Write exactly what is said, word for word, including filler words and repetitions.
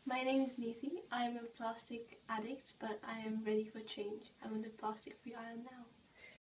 My name is Neeti. I am a plastic addict, but I am ready for change. I'm on the plastic free island now.